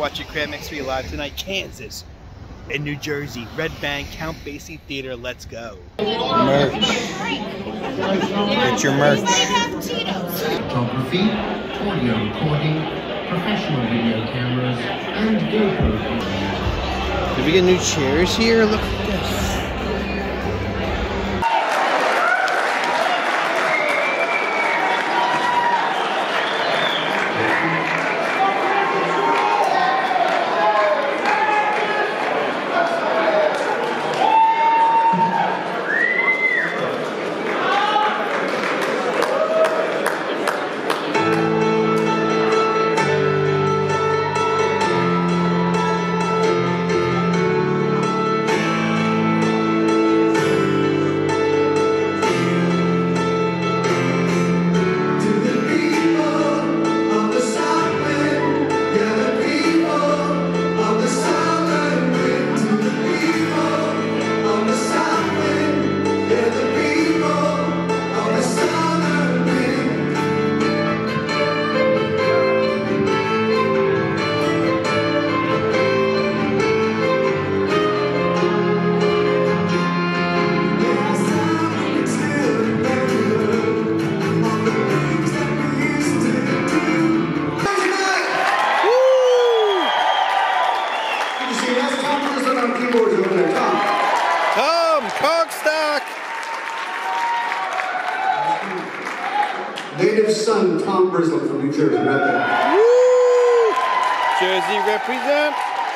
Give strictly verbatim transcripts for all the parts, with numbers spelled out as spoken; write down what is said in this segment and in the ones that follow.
watching Cram X three live tonight, Kansas and New Jersey. Red Bank, Count Basie Theatre, let's go. Merch. Get your merch. Photography, audio recording, professional video cameras, and GoPro. Did we get new chairs here? Look at this. Native son Tom Brisley from New Jersey, right there. Woo! Jersey represent.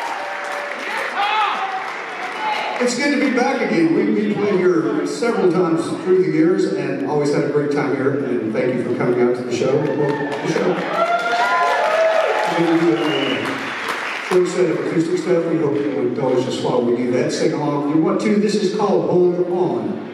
It's good to be back again. We've been playing here several times through the years and always had a great time here. And thank you for coming out to the show. Well, the show. We're going to do a short set of acoustic stuff. We hope you'll indulge us while we do that. Sing along if you want to. This is called Hold On.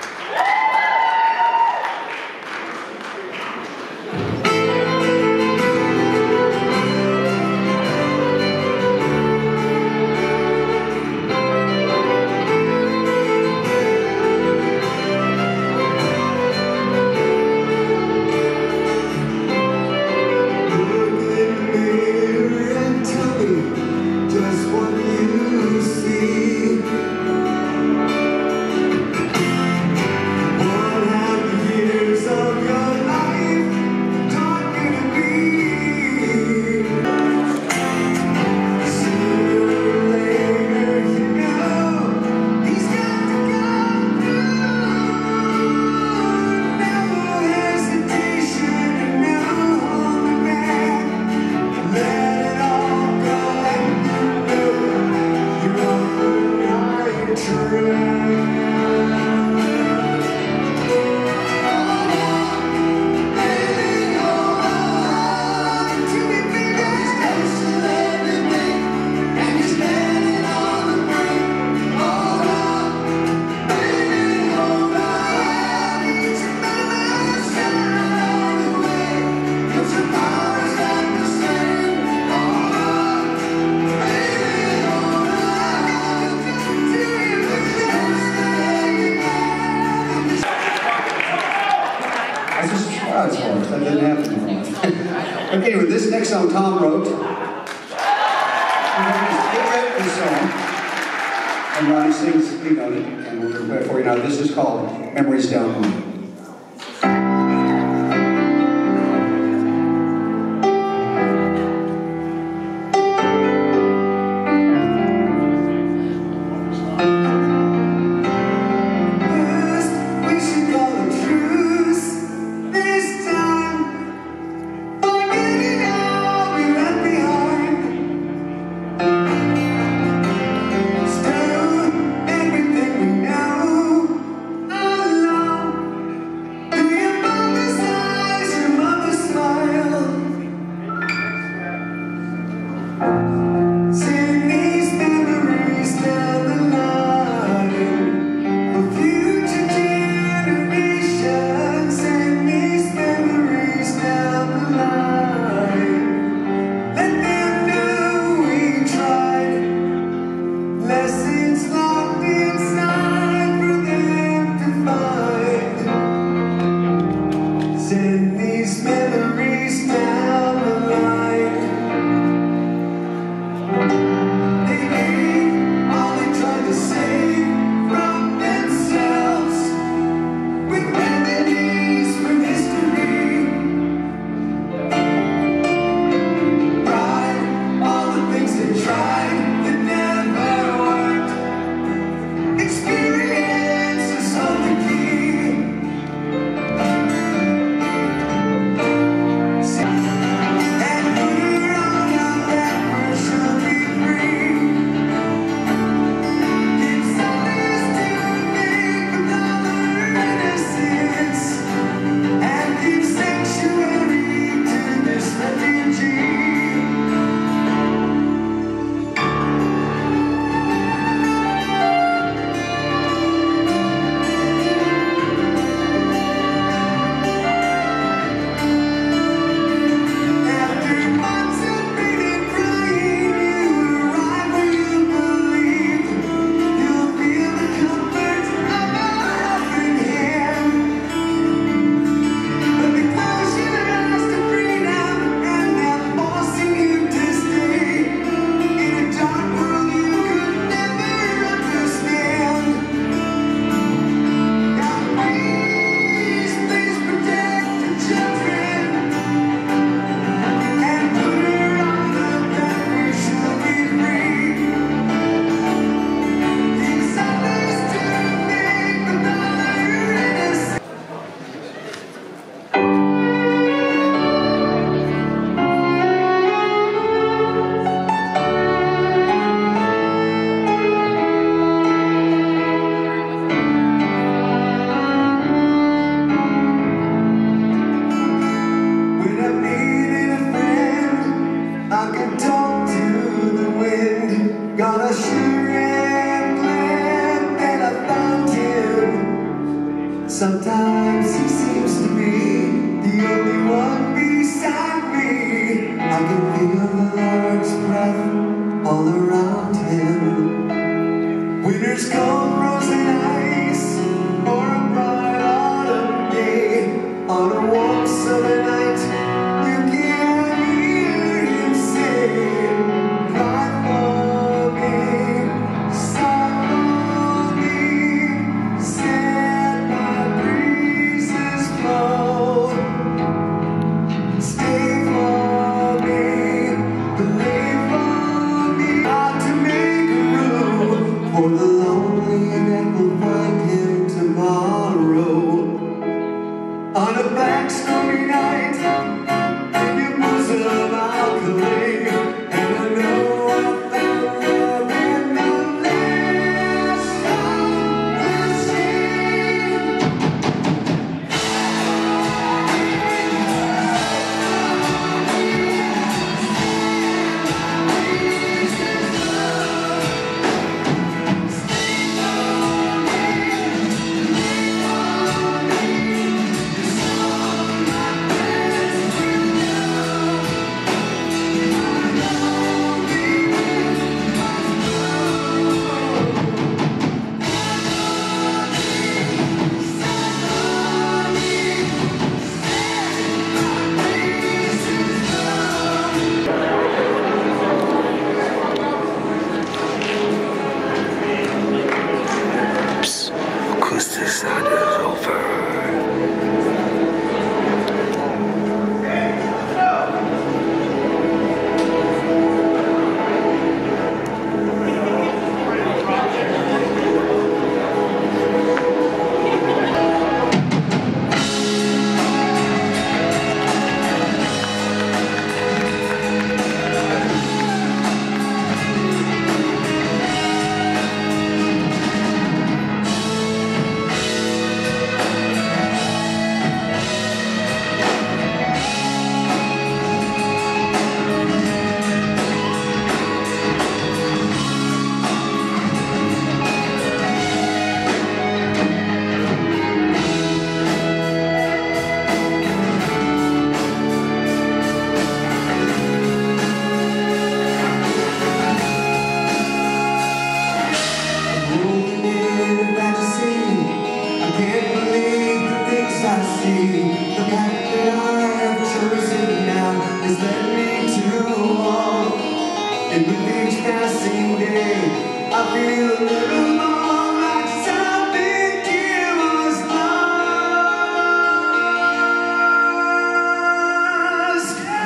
That didn't happen. Okay, with this next song Tom wrote. Get ready for this song. And Ronnie sings the beat on it, and we'll do it for you now. This is called Memories Down the Road.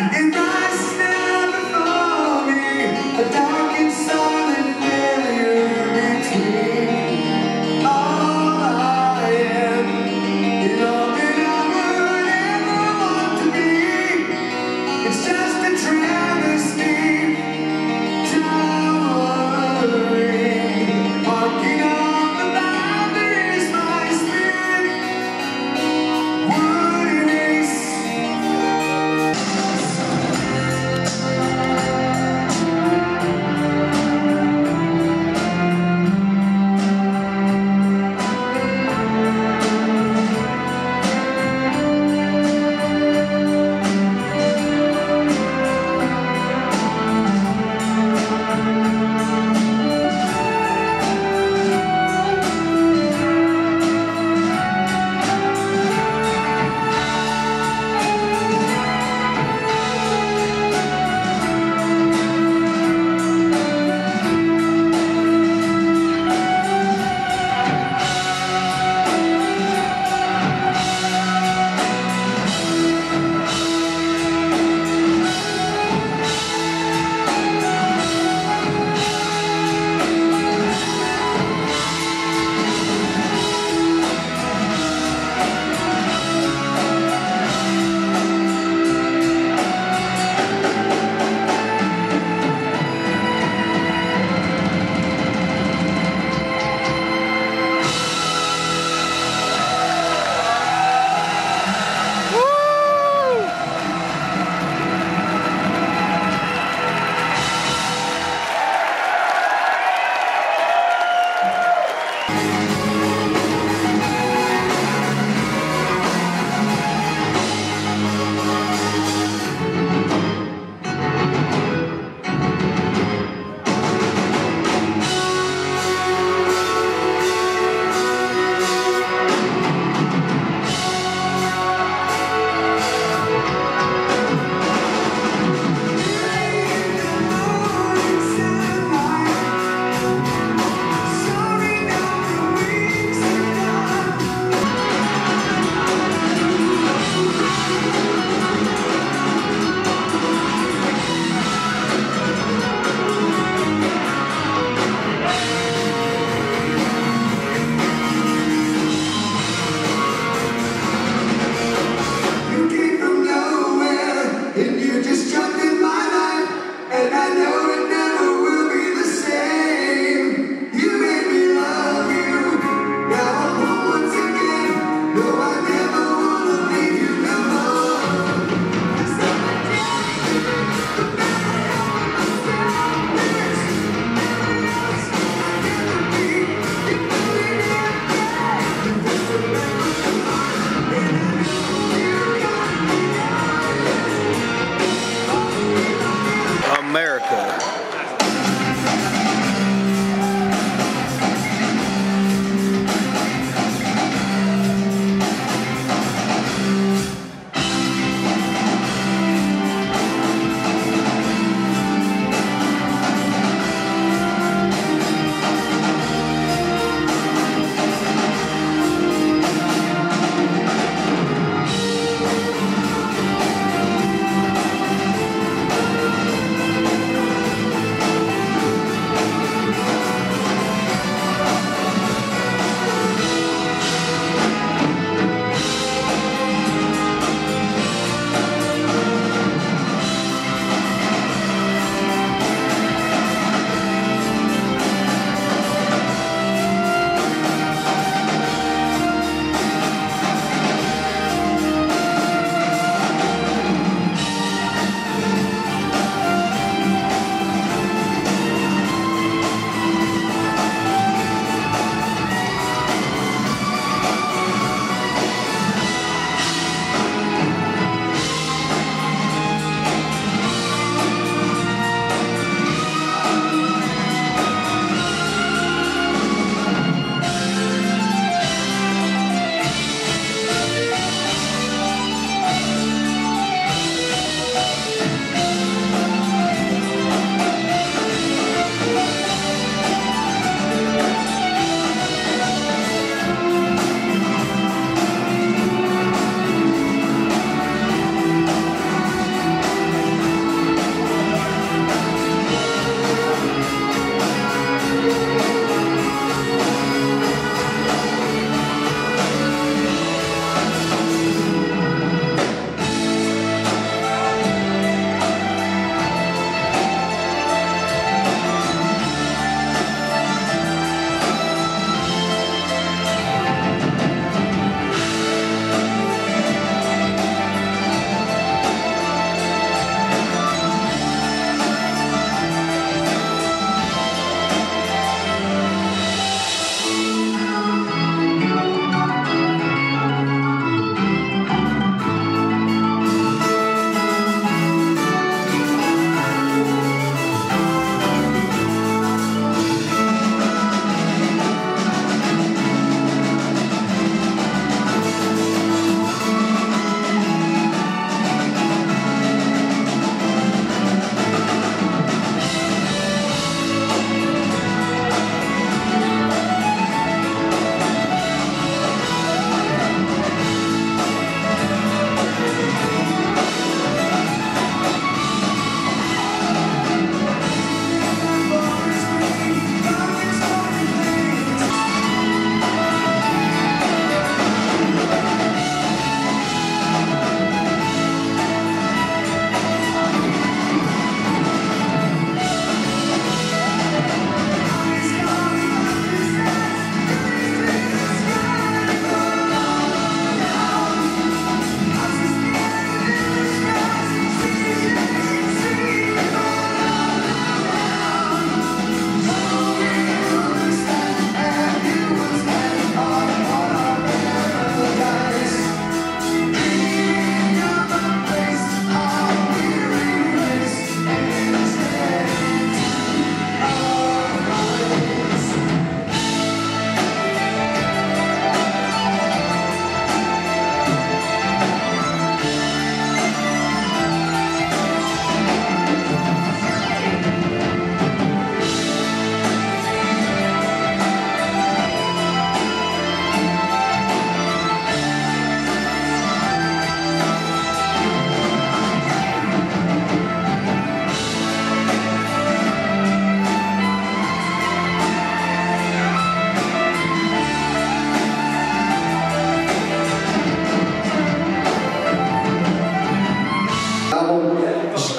It rises now before me, a dark and silent failure between all I am and all that I would ever want to be. It's just a travesty, towering, marking off the boundaries my spirit would erase.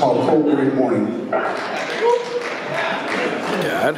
called Cold Gray Morning. Dad.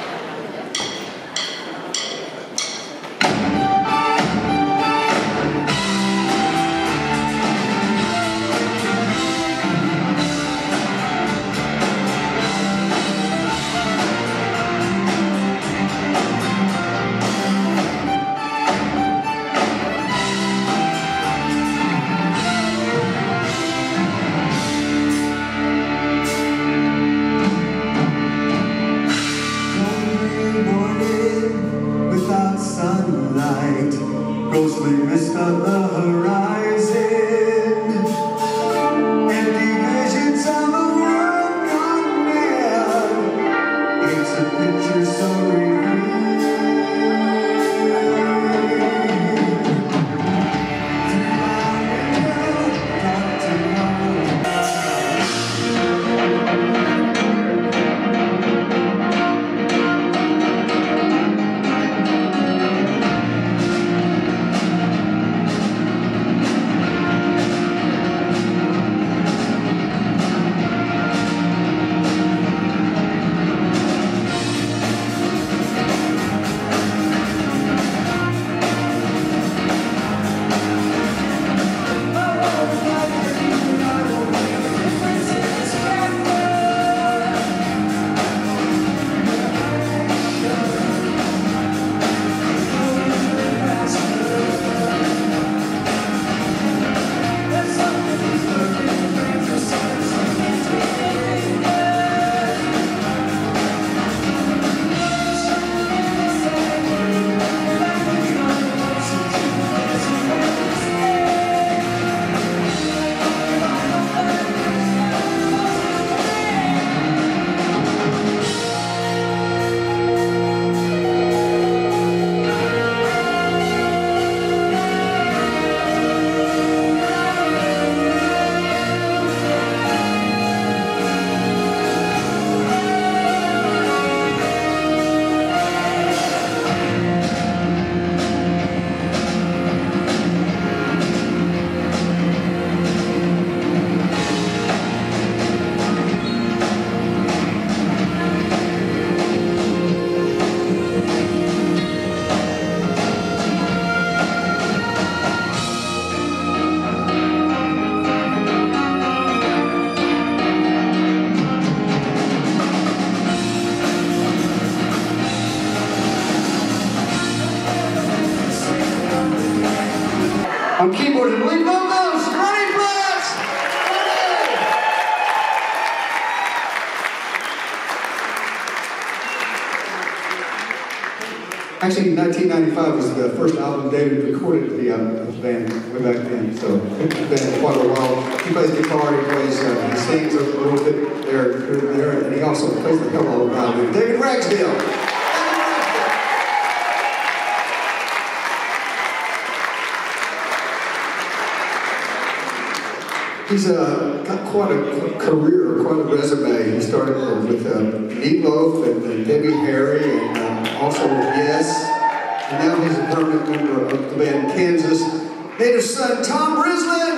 Ghostly mist on the horizon, empty visions of a world gone mad. It's a picture so revealing. Through my window, dark On keyboard and lead vocals, Ronnie Flats! Actually, nineteen ninety-five was the first album David recorded the, uh, the band way back then, so it's been quite a while. He plays guitar, he plays, uh, he sings a little bit there, there, and he also plays the hell out of it. David Ragsdale! He's uh, got quite a career, quite a resume. He started with uh, Meatloaf and, and Debbie Harry, and uh, also with Yes. And now he's a permanent member of the band Kansas. Native son Tom Brislin.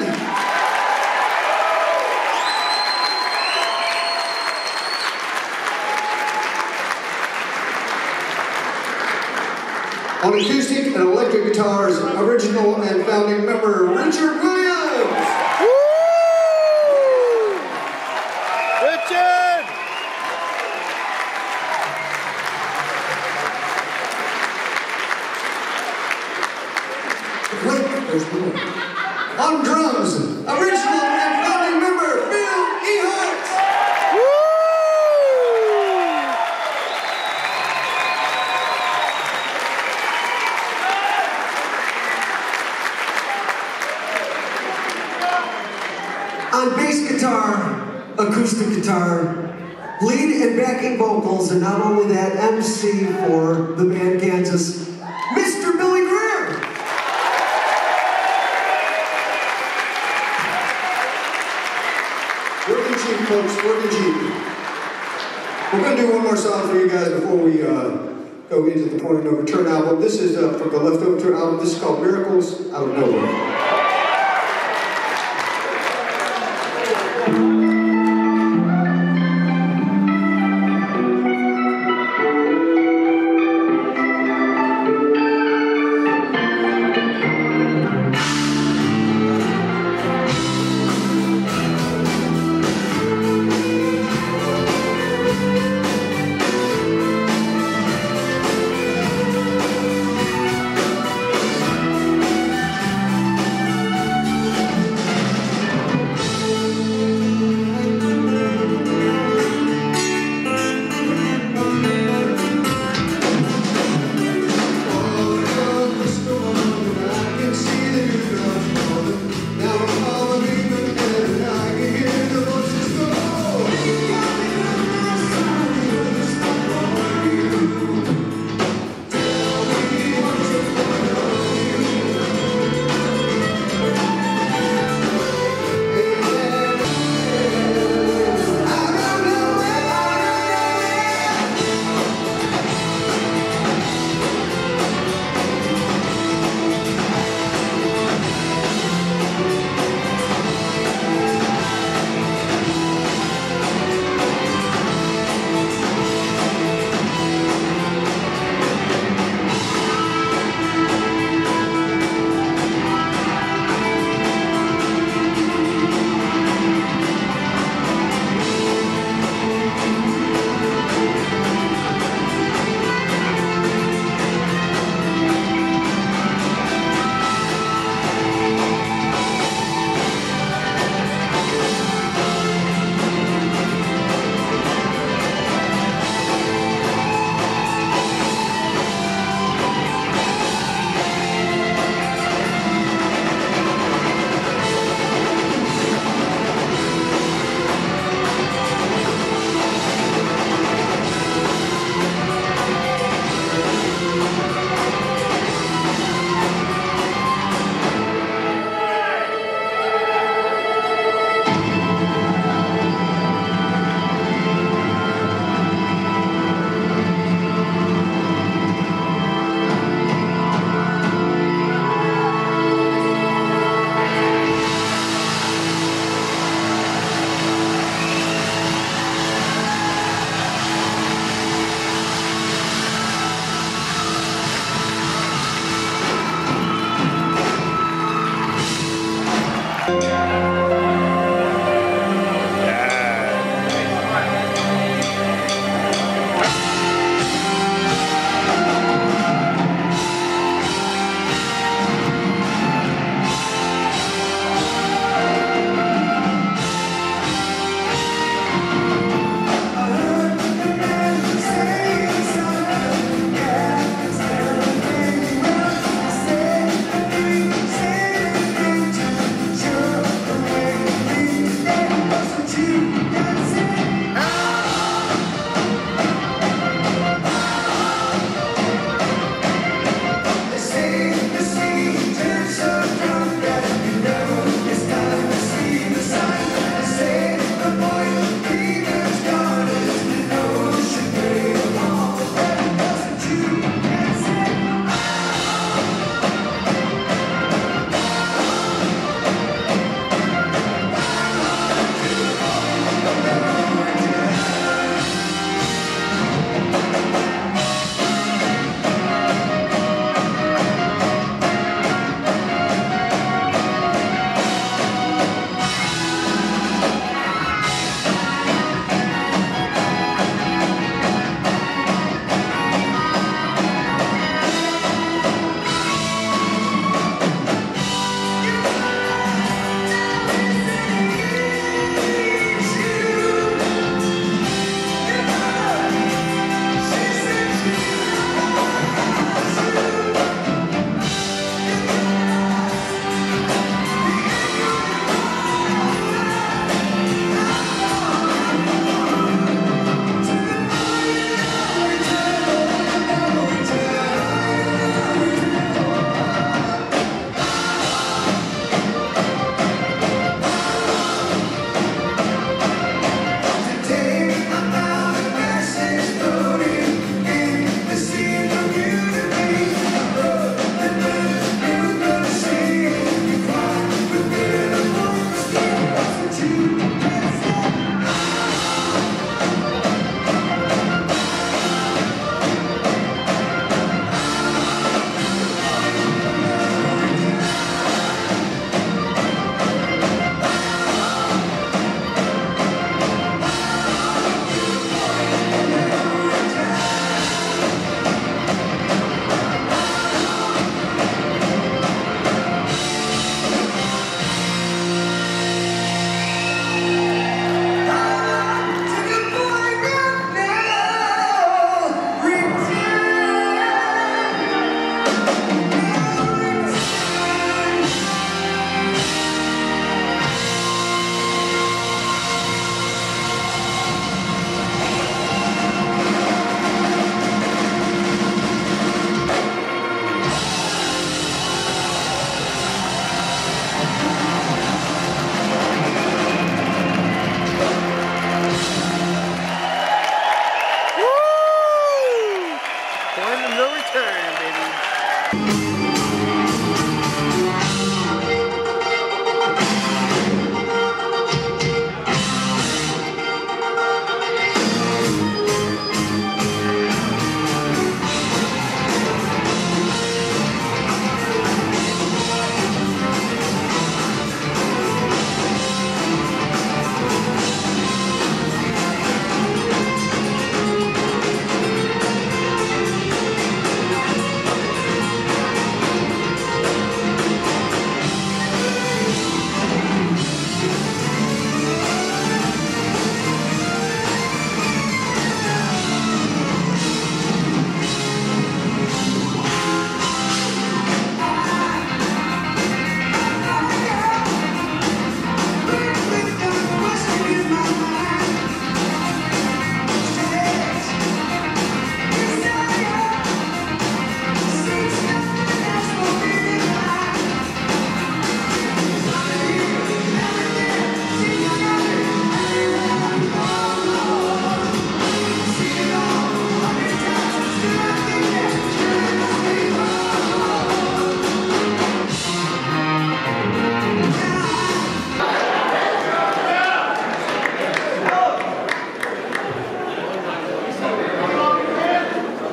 On acoustic and electric guitars, original and founding member Richard Williams. Richard! Wait, there's more. On drums, original and founding member Bill Ehart. On bass guitar, acoustic guitar, lead and backing vocals, and not only that, M C for the band Kansas, Mister Billy Greer. Working cheap, folks, working cheap. We're going to do one more song for you guys before we uh, go into the Point of No Return album. This is uh, from the Leftover Tour album. This is called Miracles Out of Nowhere.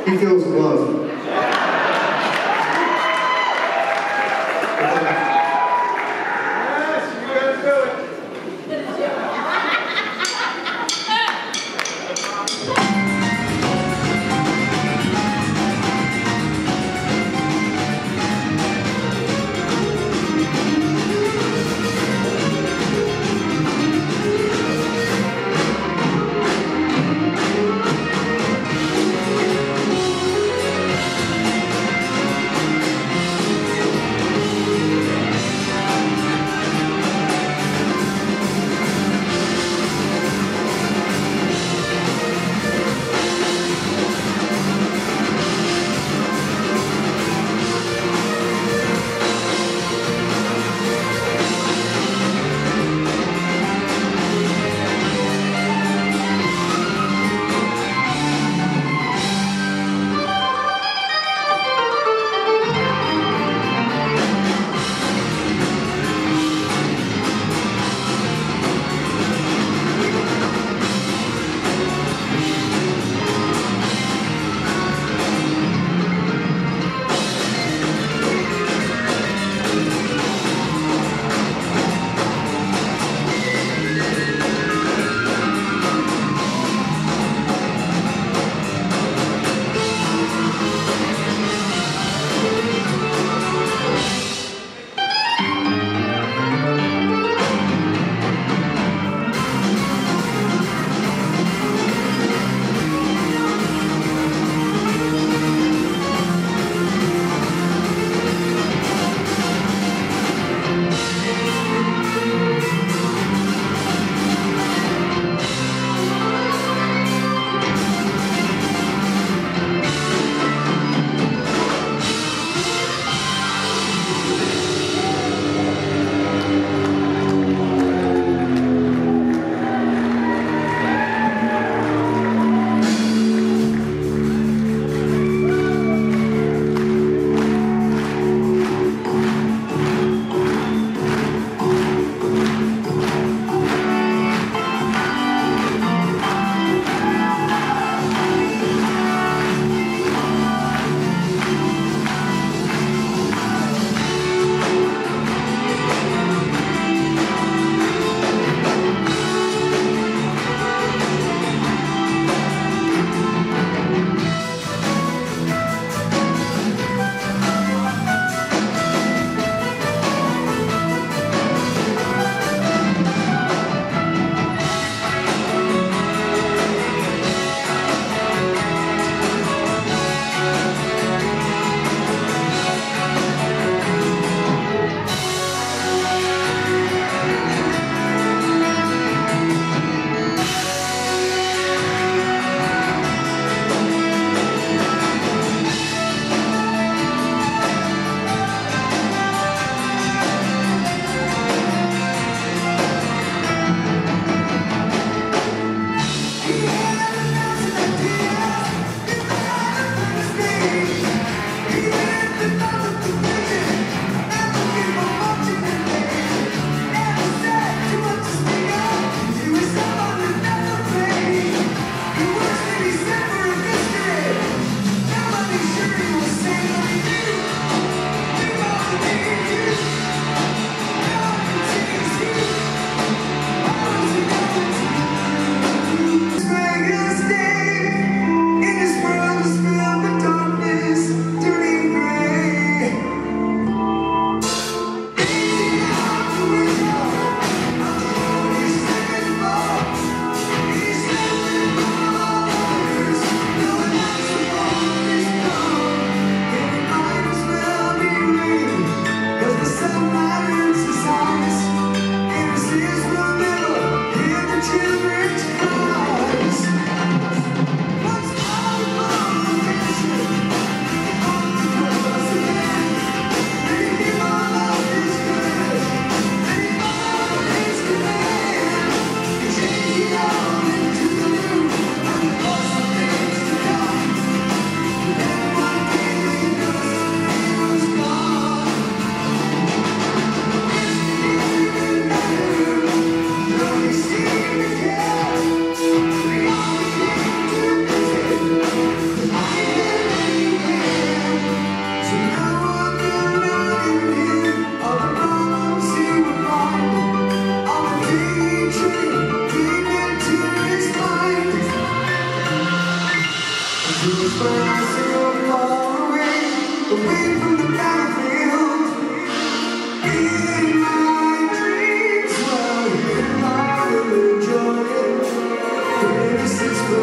he feels love.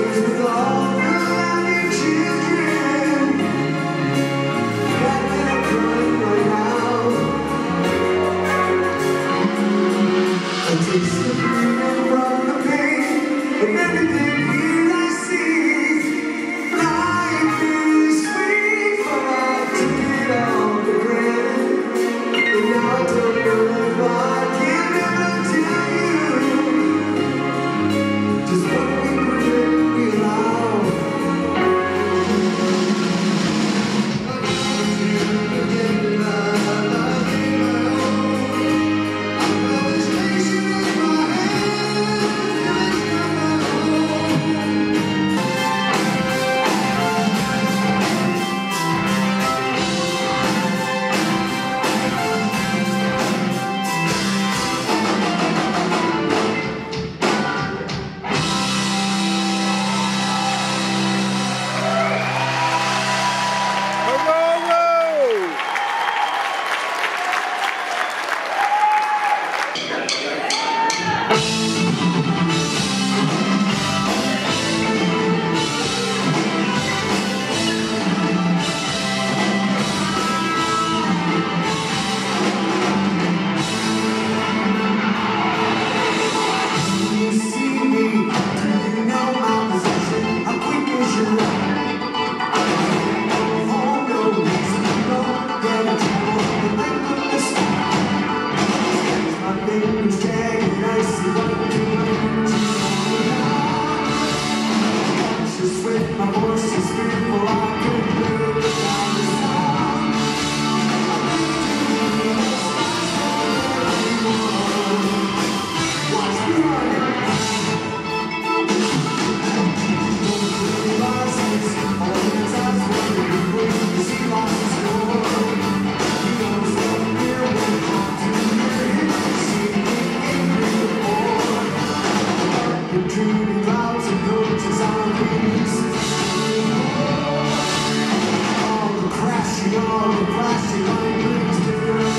always with all the loving children. Glad that I'm crying right now. I taste the freedom from the pain of everything here I see. Life is sweet, but I took it all for granted. And now I don't know if I can ever tell you just what we permit, we allow. My voice is beautiful, I can hear it down the sound. Watch me run. All the times when you bring me see lost in store. You know step here when you come to me. See me angry before. The dreamy clouds and coaches on wings. All the crashing, all the flashing lightnings different.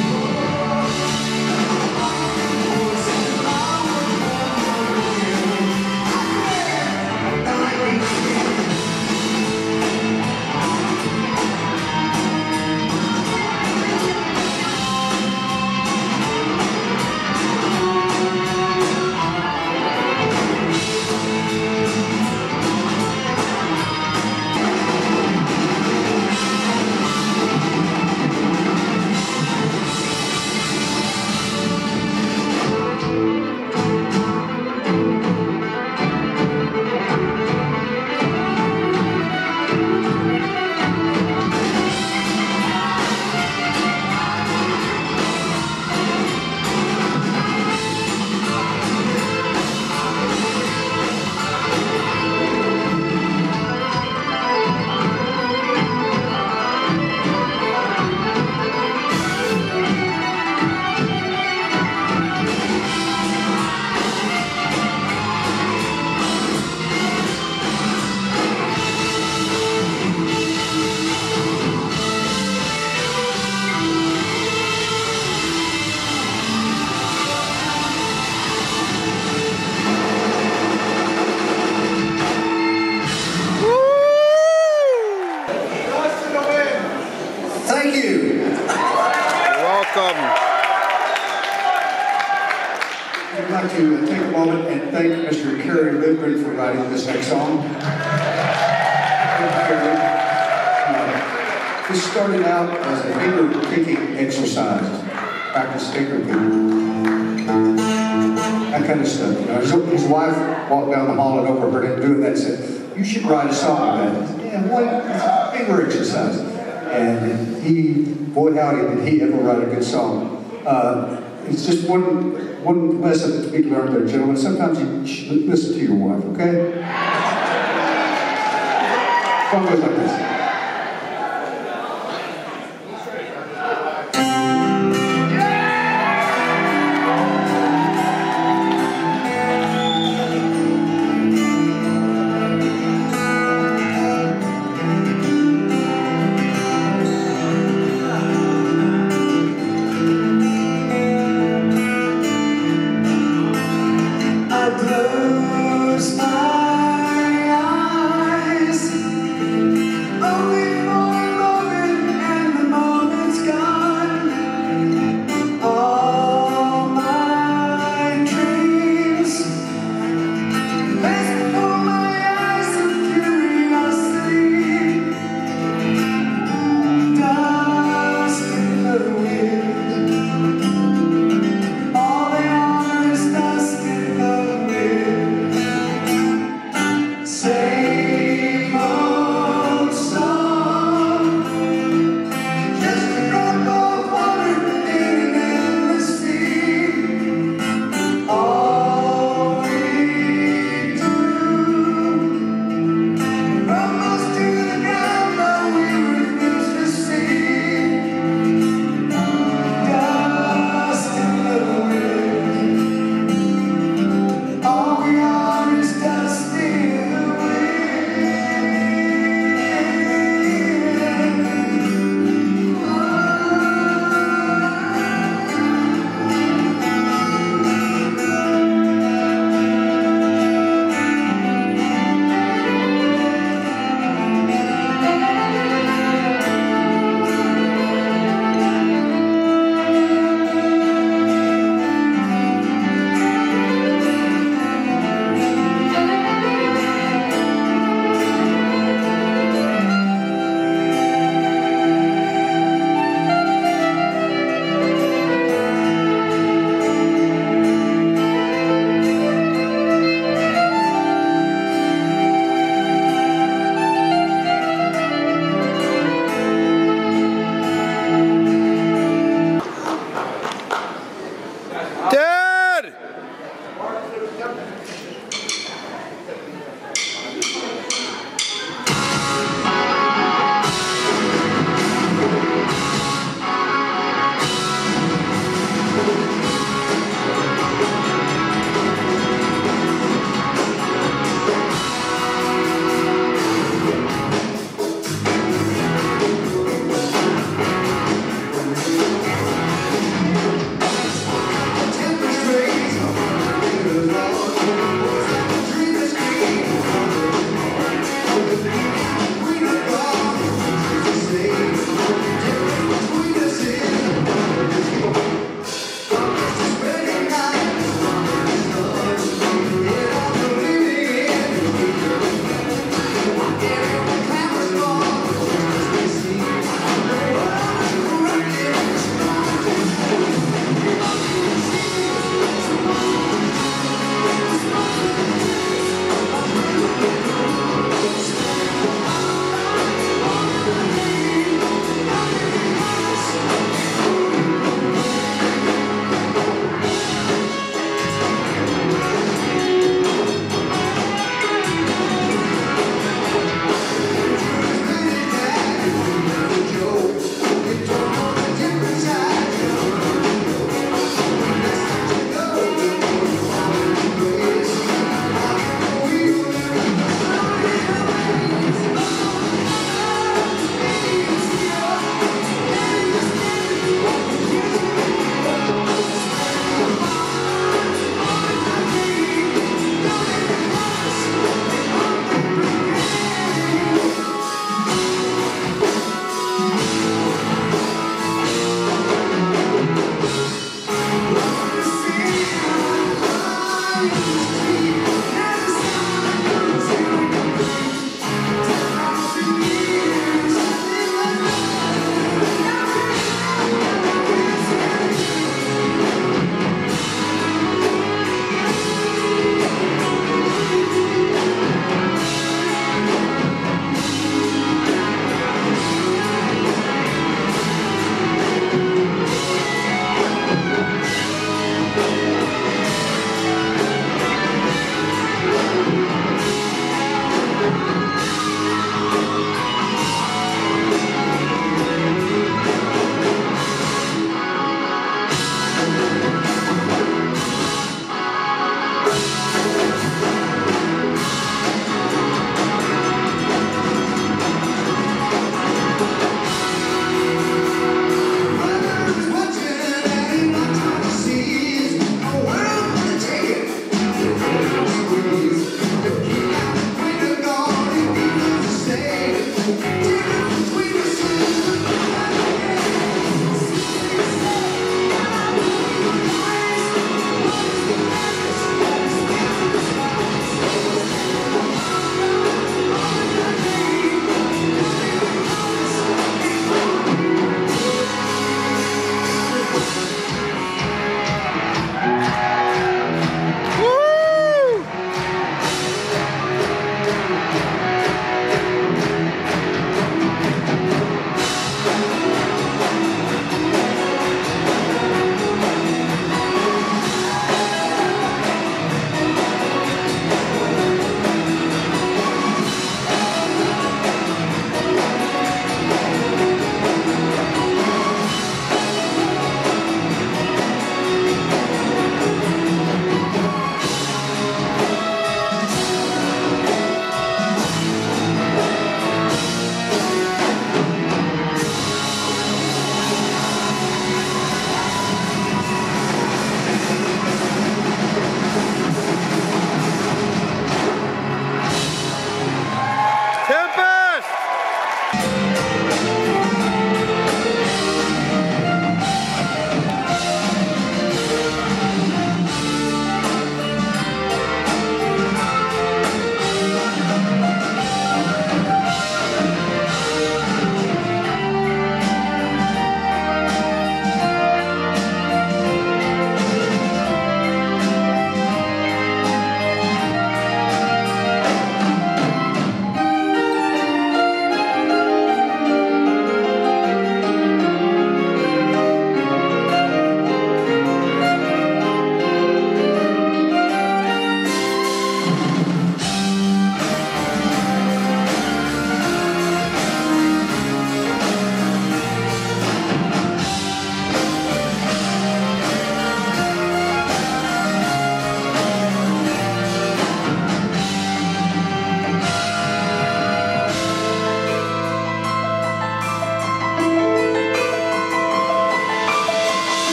Thank you. You're welcome. I'd like to take a moment and thank Mister Kerry Lidgren for writing this next song. Thank you, Kerry. Uh, this started out as a finger picking exercise. Practice finger picking. That kind of stuff. You know, his, his wife walked down the hall and overheard him doing that and said, "You should write a song about it." Yeah, what? It's a finger exercise. And he, boy howdy, did he ever write a good song. Uh, it's just one one lesson to be learned there, gentlemen. Sometimes you should listen to your wife, okay? Song goes like this. I close my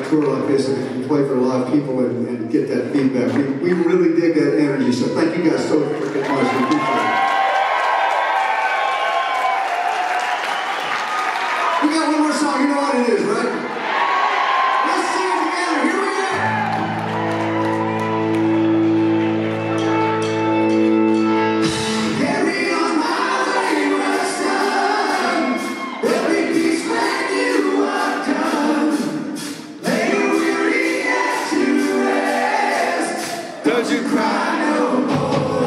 tour like this and, and play for a lot of people and, and get that feedback. We, we really dig that energy, so thank you guys so freaking much. We appreciate it. We got one more song, you know what it is, right? Let's sing it together, here we go! Carry on my wayward son, every piece brand new I've done. Lay your weary head to rest, don't you cry no more.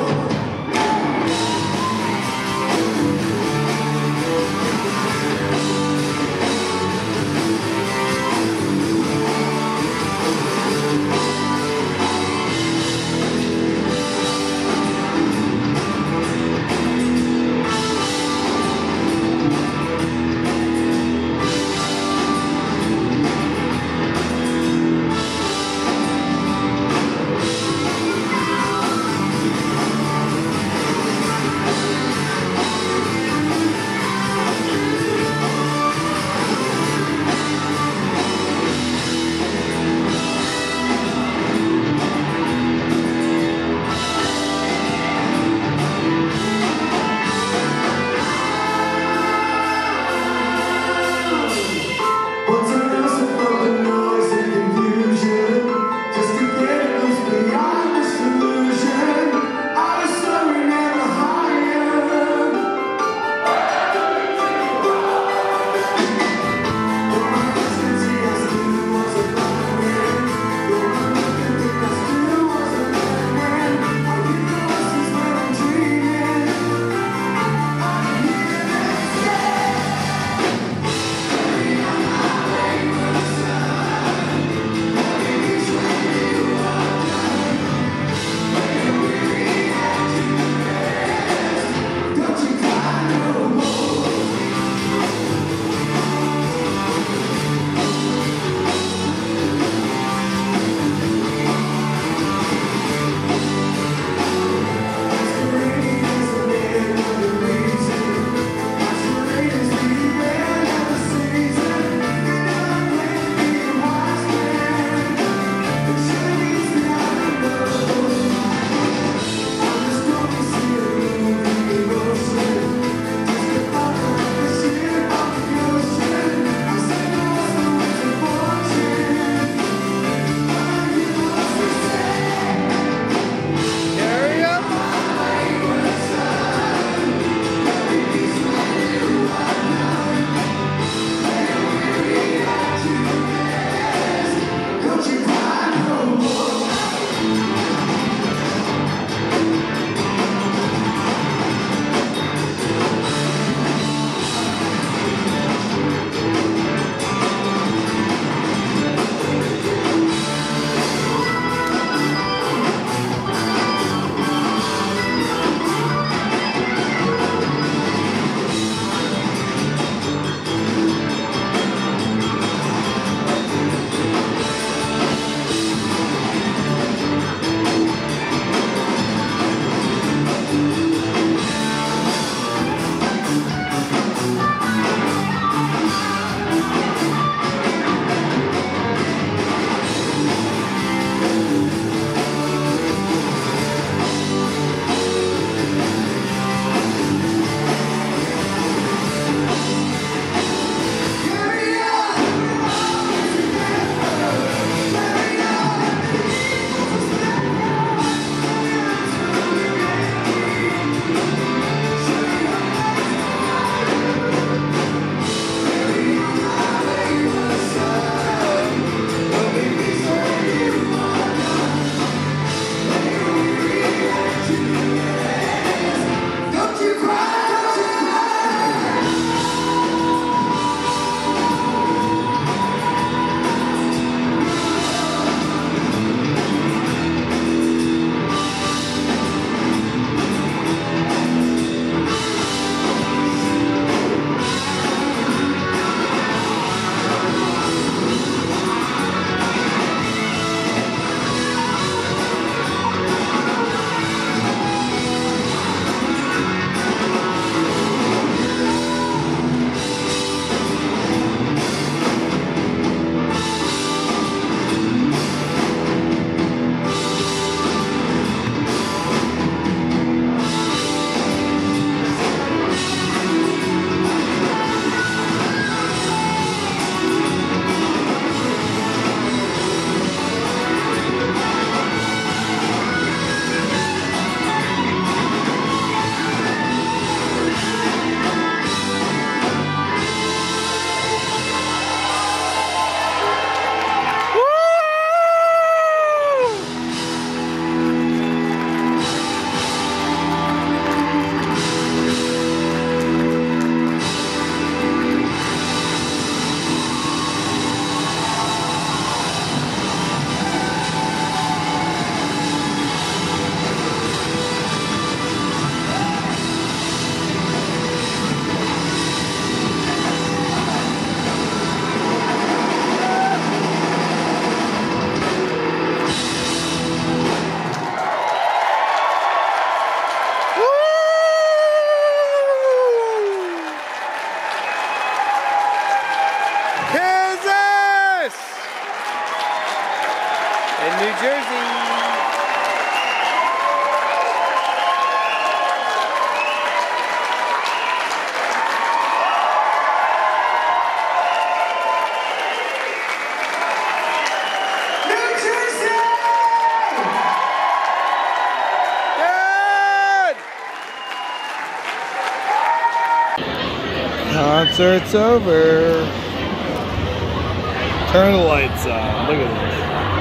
Concert's over. Turn the lights on. Look at this.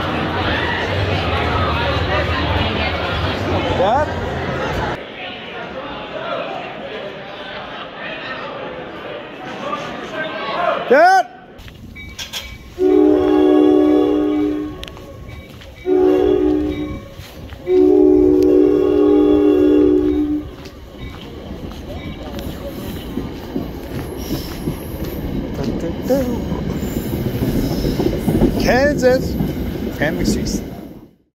Dad? Dad? Kansas. cramx three.